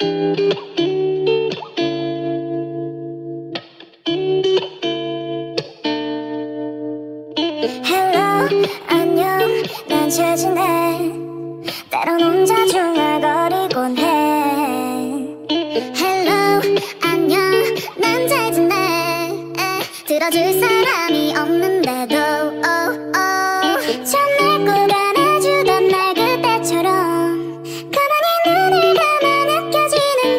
Hello, 안녕, 난 잘 지내. 때론 혼자 중얼거리곤 해. Hello, 안녕, 난 잘 지내. 들어줄 사람이 없는데도 좀 늙고 안아주던 날 그때처럼 가만히 눈을 감아 느껴지는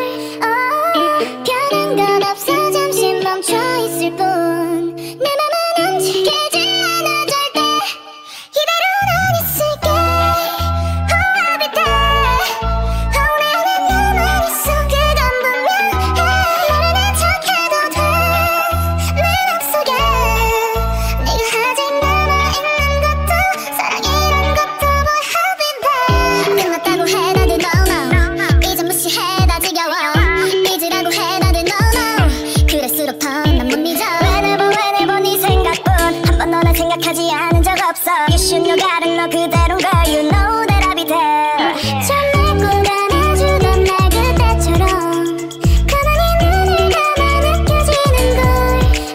걸. 변한 건 없어, 잠시 멈춰있을 뿐. 내 맘은 움직이지 않아 절대. 이대로 난 있을게. Oh, every day. 오늘은 내 머릿속 그건 분명해. 모르는 척해도 돼. 내 맘속에 네가 아직 남아있는 것도 사랑이란 것도 boy every day. 끝났다고 해 다들 no no. 이제 무시해 다 지겨워. 잊으라고 해 다들 no no. 그럴수록 더 난 못 잊어. Whenever 네 생각뿐. 한 번 너는 생각하지 않은 적 없어. You should know 다른 너 그대로인 걸. You know that I'll be there. 좀 늙고 안아주던 날 그때처럼 가만히 눈을 감아 느껴지는 걸.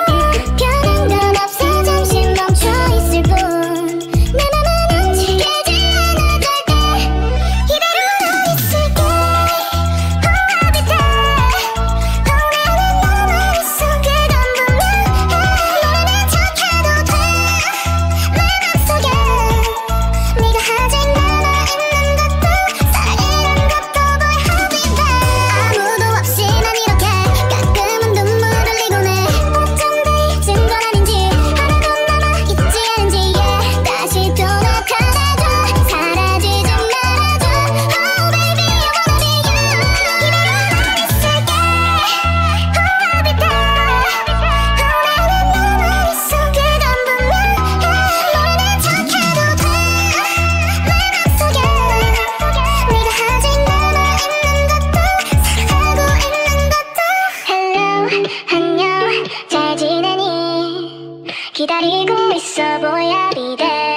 변한 건 없어, 잠시 멈춰있을 뿐. 내 맘은 움직이지 않아 절대. 이대로 난 있을게. Oh, every day. 오늘은 너 머릿속 그건 분명해. 모르는 척해도 돼. 내 맘속에 네가 아직 남아있는 것도 사랑이란 것도 boy every day. 아무도 없이 난 이렇게 가끔은 눈물 흘리곤 해. 어쩐데 잊은 건 아닌지 하나도 남아있지 않은지 yeah. 다시 또 나타나줘. 사라지지 말아줘. Oh baby I wanna be you. 이대로 난 있을게. Oh every day. 오늘은 너 머릿속 그건 분명해. 모르는 척해도 돼. 내 맘속에 네가 아직 남아있는 것도 사랑하고 있는 것도. Hello, 안녕, 잘 지내니? 기다리고 있어 boy every day.